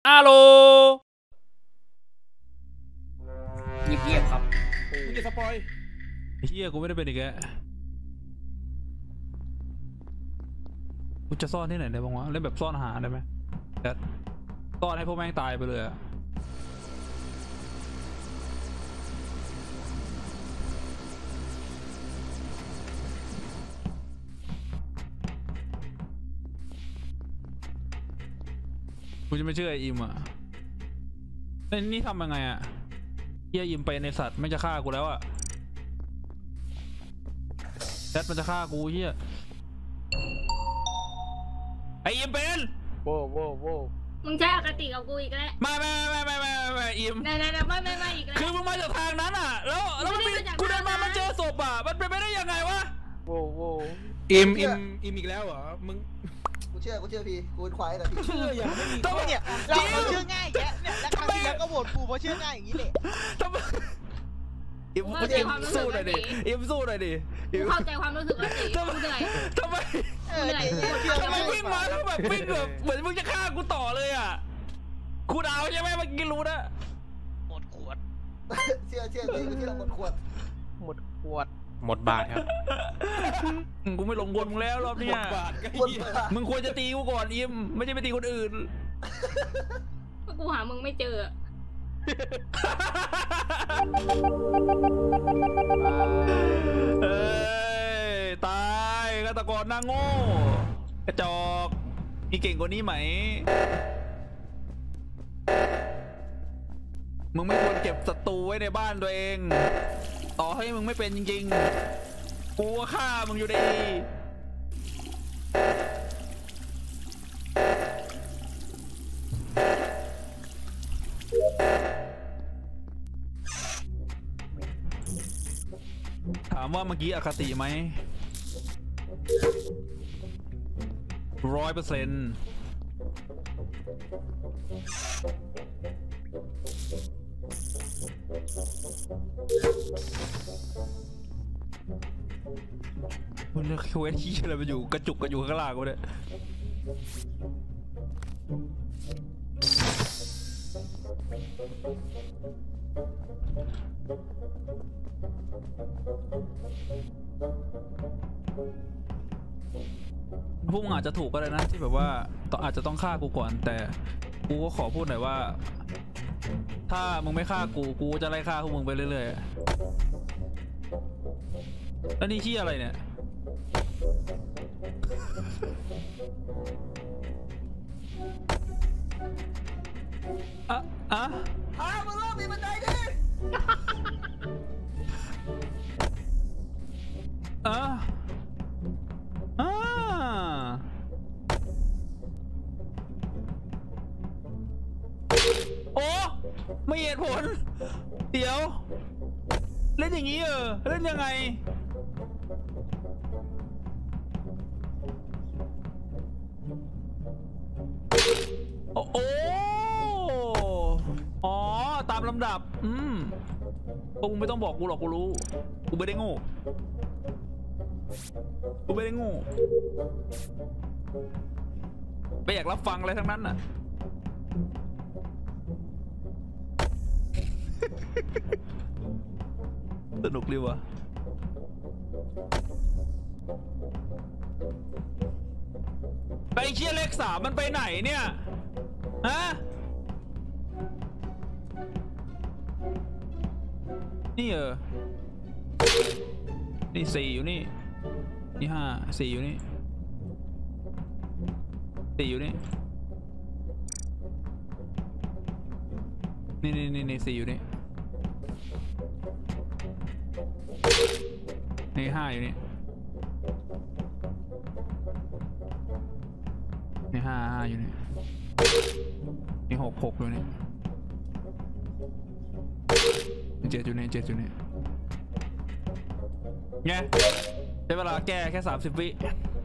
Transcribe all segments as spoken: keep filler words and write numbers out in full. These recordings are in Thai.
อาโลเงียบๆครับมึงจะสปอยเฮียกูไม่ได้เป็นอีกแกกูจะซ่อนที่ไหนได้บ้างวะเล่นแบบซ่อนหาได้ไหมแต่ซ่อนให้พวกแม่งตายไปเลยอะกูจะไม่เชื่อไออิมอ่ะไอ้นี่ทำยังไงอ่ะเฮียอิมไปในสัตว์ไม่จะฆ่ากูแล้วอ่ะแซดมันจะฆ่ากูเฮียไออิมเป็นโว้โว้โว้มึงใช้อคติกับกูอีกแล้วไม่ไม่ไม่ไม่ไม่ไม่อิมไหนไหนไม่ไม่ไม่อีกแล้วคือมึงมาจากทางนั้นอ่ะแล้วแล้วมันกูเดินมามันเจอศพอ่ะมันเป็นไปได้ยังไงวะโว้โว้อิมอิมอิมอีกแล้วเหรอมึงกูเชื่อกูเชื่อพี่กูควายแต่พี่เชื่ออย่างไม่มีต้องเนี่ยเราเราเชื่อง่ายแกเนี่ยแล้วครั้งที่แล้วก็โหวตกูเพราะเชื่อง่ายอย่างนี้แหละทำไมอิมสู้หน่อยดิอิมสู้หน่อยดิเข้าใจความรู้สึกแล้วสิทำไมทำไมทำไมวิ่งมาแล้วแบบวิ่งแบบเหมือนมึงจะฆ่ากูต่อเลยอ่ะกูดาวใช่ไหมเมื่อกี้รู้นะหมดขวดเชื่อเชื่อพี่กูเชื่อหมดขวดหมดขวดหมดบาทครับกูไม่หลงกลมึงแล้วรอบนี้มึงควรจะตีกูก่อนอิมไม่ใช่ไปตีคนอื่นกูหามึงไม่เจอเอ้ยตายฆาตกรหน้าโง่กระจอกมีเก่งกว่านี้ไหมมึงไม่ควรเก็บศัตรูไว้ในบ้านตัวเองต่อให้มึงไม่เป็นจริงๆกูก็ฆ่ามึงอยู่ดีถามว่าเมื่อกี้อคติไหมร้อยเปอร์เซ็นต์มันเลือกเควสที่อะไรมาอยู่กระจุกกันอยู่ข้างล่างกูเนี่ยพวกมึงอาจจะถูกก็ได้นะที่แบบว่าต้องอาจจะต้องฆ่ากูก่อนแต่กูก็ขอพูดหน่อยว่าถ้ามึงไม่ฆ่ากูกูจะไล่ฆ่าพวกมึงไปเรื่อยๆแล้วนี่ขี้อะไรเนี่ยอ่ะอ่ะอ้าวมึงเริ่มมีบันไดดิอ่ะอ่าโอ้ไม่เหตุผลเดี๋ยวเล่นอย่างนี้เออเล่นยังไงโอ้โอ้อ๋อตามลำดับอืมพวกมึงไม่ต้องบอกกูหรอกกูรู้กูไม่ได้โง่กูไม่ได้โง่ไม่อยากรับฟังอะไรทั้งนั้นน่ะสนุกดีวะไปเชี่ยเลขสามมันไปไหนเนี่ยฮะนี่เออนี่สี่อยู่นี่นี่ห้าสี่อยู่นี่สี่อยู่นี่นี่นี่นี่นี่สี่อยู่นี่นี่ห้าอยู่นี่นี่ห้าห้าอยู่นี่นี่หกหกอยู่นี่นี่เจ็ดอยู่นี่เจ็ดอยู่นี่ไงใช้เวลาแก้แค่สามสิบวิ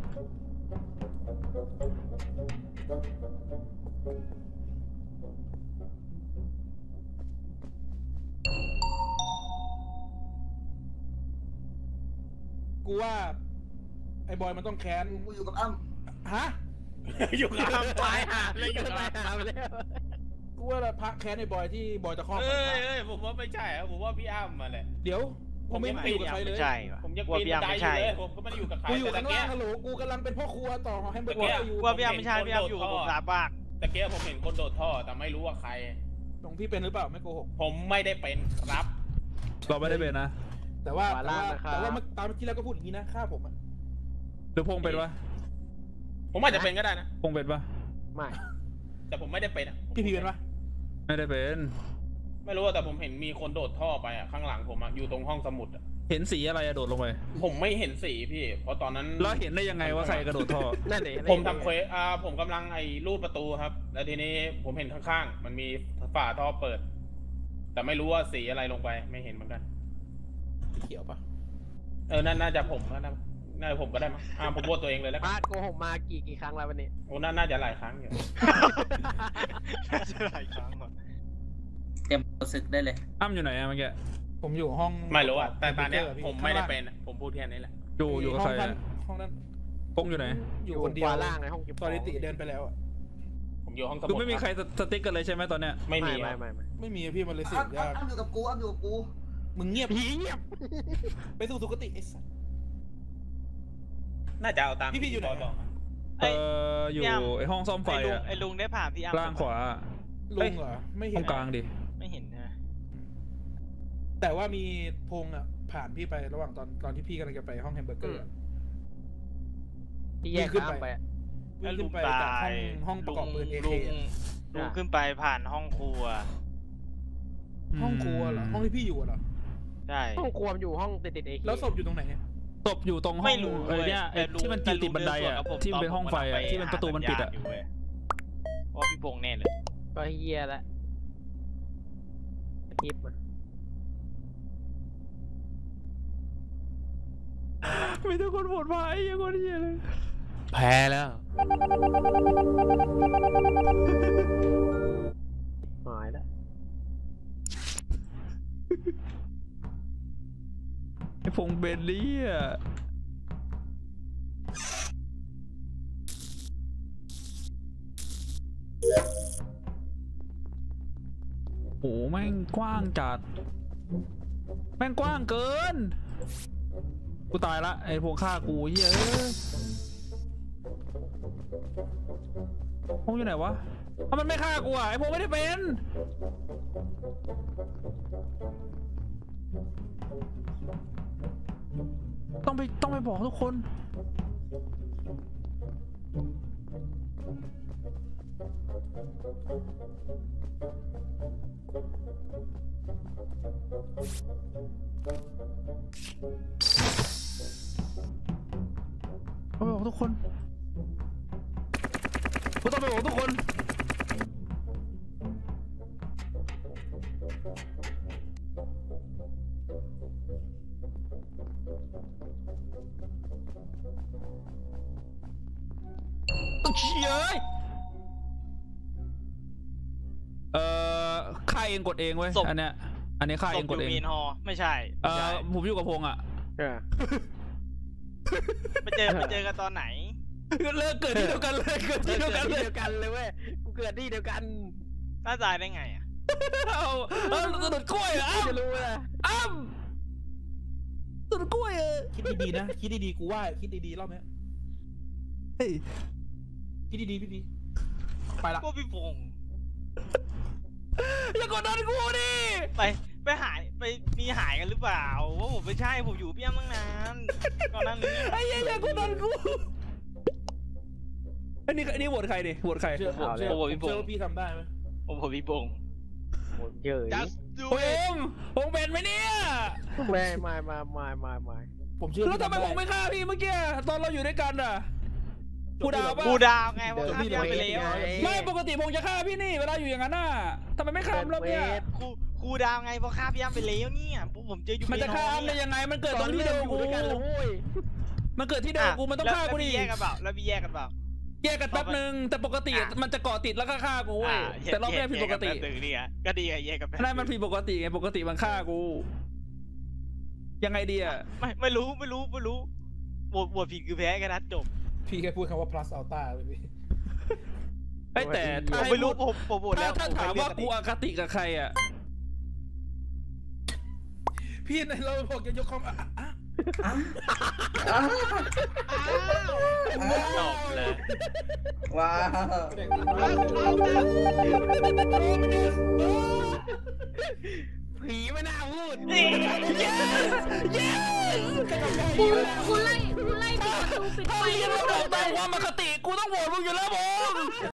กูว่าไอ้บอยมันต้องแค้นกูอยู่กับอ้ำฮะอยู่กับอ้ำตายหาเลยอยู่กับอ้ำแล้วกูว่าพระแค้นไอ้บอยที่บอยตะคอกเอ้ยเอ้ยผมว่าไม่ใช่ครับผมว่าพี่อ้ำมาแหละเดี๋ยวผมไม่ไปอยู่กับใครเลยไม่ใช่ว่ะผมยังกลัวปีนพี่บันอ้ำไดไม่อใช่ยู่เลยผมก็ไม่ได้อยู่กับใครกูอยู่แต่ข้างตะเกีล่าย งฮัลโหลกูกำลังเป็นพ่อครัวต่อแฮมเบอร์เกอร์อยู่กลัวพี่อ้ำไม่ใช่พี่อ้ำอยู่กับผมสามบากตะเกียผมเห็นคนโดดท่อแต่ไม่รู้ว่าใครตรงพี่เป็นหรือเปล่าไม่โกหกผมไม่ได้เป็นครับเราไม่ได้เป็นนะแต่ว่าแต่ว่าแต่ว่าตามเมื่อกี้แล้วก็พูดอย่างนี้นะฆ่าผมอะหรือพงเป็นปะผมอาจจะเป็นก็ได้นะพงเป็นปะไม่แต่ผมไม่ได้เป็นอะพี่พีเป็นปะไม่ได้เป็นไม่รู้แต่ผมเห็นมีคนโดดท่อไปอะข้างหลังผมอะอยู่ตรงห้องสมุดอะเห็นสีอะไรอะโดดลงไปผมไม่เห็นสีพี่เพราะตอนนั้นแล้วเห็นได้ยังไงว่าใครกระโดดท่อนั่นเองผมทำเควสอ่าผมกำลังไอ้รูดประตูครับ แล้วทีนี้ผมเห็นข้างๆมันมีฝาท่อเปิด แต่ไม่รู้ว่าสีอะไรลงไปไม่เห็นเหมือนกันสีเขียวปะเออน่าน่าจะผมก็น่าน่าจะผมก็ได้มั้งอ่าผมโหวตตัวเองเลยแล้วกัพาน ดโกหกมากี่กี่ครั้งแล้ววันนี้โอ้น่าน่าจะหลายครั้งอยู่น่าจะหลายครั้งว่ะเตรียมตัวศึกได้เลยอ้ำอยู่ไหนอะเมื่อกี้ผมอยู่ห้องไม่รู้อะแต่ตอนเนี้ยแฮเบอร์เกอร์พี่ผมไม่ได้เป็นอะผมพูดแค่นี้แหละอยู่อยู่กับห้ใคอรงนั้นอะห้องนั้นพงอยู่ไหนอยู่คนเดียวขวาล่างในห้องเก็บตอนนิติเดินไปแล้วอะผมอยู่ห้องสมุดคือไม่มีใครสติ๊กกันเลยใช่ไหมตอนเนี้ยไม่ไม่มีไม่ไม่ไม่ไม่มีอะพี่มันเลยเสียอ้ำยากอ้ำอยู่กับกูอ้ำอยู่กับกูมึงเงียบผีเงียบไปสู่สุคติไอ้สัสน่าจะเอาตามพี่พี่อยู่ไหนต่อเอออยู่ไอห้องซ่อมไฟไอ้ลุงอะไอ้ลุงได้ผ่านพี่อ้ำล่างขวาลุงเหรอไม่ห้เห็อน งกลางดิไม่เห็นนะแต่ว่ามีพงอะผ่านพี่ไประหว่างตอนตอนที่พี่กำลังจะไปห้องแฮมเบอร์เกอร์อะพี่แยกขึ้นไปข้ามไปอะวิ่งขึ้นไปจากห้องห้องประกอบปืนเอลุเคงลุงขึ้นไปผ่านห้องครัวห้องครัวเหรอห้องที่พี่อยู่อะเหรอใช่ห้องครัวอยู่ห้องติดติดเอแล้วศพอยู่ตรงไหนเนี่ยศพอยู่ตรงห้ไม่องรู้ไอ้เนี่ยไอ้แต่รู้ที่มันอยู่ติดบันไดอะแต่รู้ที่มันเป็นห้องไฟอะที่มันประตูมันปิดอะเพราะพี่พงษ์แน่เลยก็เฮียแล้วคลิปมันมีทุกคนโหวตมาไอ้ยังคนเหี้ยเลยแพ้แล้วหายแล้วไอ้พงเบนลี่อะโอ้แม่งกว้างจัดแม่งกว้างเกินกูตายละไอ้พวงฆ่ากูเฮ้ยพงอยู่ไหนวะทำไมมันไม่ฆ่ากูอ่ะไอ้พงไม่ได้เป็นต้องไปต้องไปบอกทุกคนต้องไปบอกทุกคนกูต้องไปบอกทุกคนเชี่ยเอ่อฆ่าเองกดเองเว้ยอันเนี้ยอันนี้ฆ่าเองกดเองมีนฮอไม่ใช่เอ่อผมอยู่กับพงษ์อ่ะไปเจอไปเจอกันตอนไหนเลิกเกิดที่เดียวกันเลยเกิดที่เดียวกันเลยเดียวกันเลยเว้ยกูเกิดที่เดียวกันน่าตายได้ไงอ่ะเอาเอาสะดุดกล้วยเหรออ้ำจะรู้เลยอ้ำสะดุดกล้วยเออคิดดีๆนะคิดดีๆกูว่าคิดดีๆรอบเนี้ยเฮ้ยคิดดีๆพี่พีไปละพวกพี่พงษ์อย่ากดดันกูดิไปไปหายไปมีหายกันหรือเปล่าว่าผมไม่ใช่ผมอยู่พี่อ้ำตั้งนานก่อนหน้านี้ไอ้เหี้ยอย่ากดดันกูอันนี้อันนี้โหวตใครดิโหวตใครเชื่อผมเชื่อผมเชื่อว่าพี่ทำได้ไหมผมผมพี่พงษ์ผมเยอะ just do พงษ์พงษ์เป็นไหมเนี่ยไม่ไม่ไม่ไม่ไม่ไม่ผมเชื่อแล้วพี่ทำไมทำผได้มไม่ฆ่าพี่เมื่อกี้ตอนเราอยู่ด้วยกันอ่ะกูดาวปะกูดาวไงว่าข้ามพี่อ้ำไปแล้วไม่ปกติพงษ์จะฆ่าพี่นี่เวลาอยู่อย่างนั้นน่ะทำไมไม่ฆ่ามรอบเนี้ยครูครูดาวไงเพราะข้ามพี่อ้ำไปแล้วเนี่ยผมเจออยู่มันจะฆ่าอ้ำได้ยังไงมันเกิดตรงที่เดียวกูมันเกิดที่เดียวกูมันต้องฆ่ากูดิแยกกันเปล่าแล้วพี่แยกกันเปล่าแยกกันแป๊บนึงแต่ปกติมันจะเกาะติดแล้วก็ฆ่ากูเว้ยแต่รอบนี้ผิดปกติตึงนี่อ่ะก็ดีอ่ะแยกกันนั่นมันผิดปกติไงปกติมันฆ่ากูยังไงดีอ่ะไม่ไม่รู้ไม่รู้ไม่รู้บวชบวชผิดคือแพ้กันนะจบพี่แค่พูดคำว่า plus alta เลยพี่ไอ้แต่ถ้าผมให้ไม่รู้พูดผมผมโหวตแล้ถ้าว ถ้าถามว่ากูอคติกับใครอ่ะพี่ในเราบอกจะยกคอมอ่ะอ่ะจบเลยว้าวผีไม่น่าพูดกูกูไล่กูไล่ปิดประตูปิดถ้าไฟมึงจะมาบอกแต่ความอคติกูต้องโหวตมึงอยู่แล้วผม